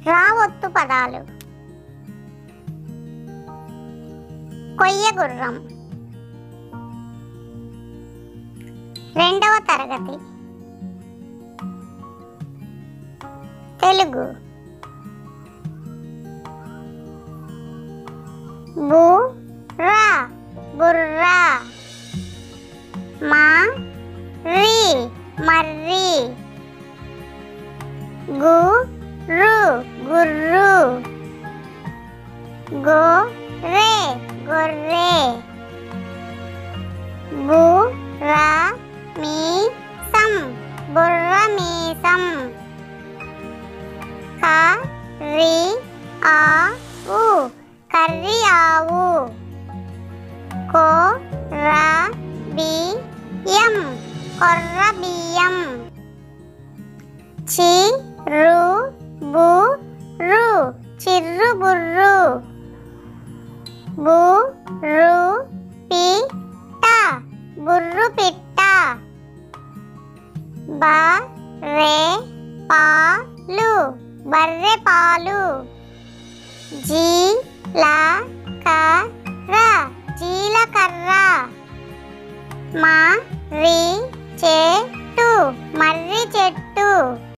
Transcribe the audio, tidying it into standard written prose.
రావొత్తు పదాలు. కొయ్య గుర్రం. 2వ తరగతి. తెలుగు. బుర్రా బుర్రా. మర్రి మర్రి. గుర్రు గుర్రు. గొర్రె గొర్రె. బుర్రమీసం బుర్రమీసం. కర్రీ కర్రీ ఆవు. కొర్రబియ్యం కొర్ర బియ్యం. చిరుబుర్రు చిర్రుబుర్రు. బుర్రుపిట్ట బుర్రుపిట్ట. బర్రెపాలు బర్రెపాలు. జీలకర్ర జీలకర్ర. మర్రి చెట్టు మర్రి చెట్టు.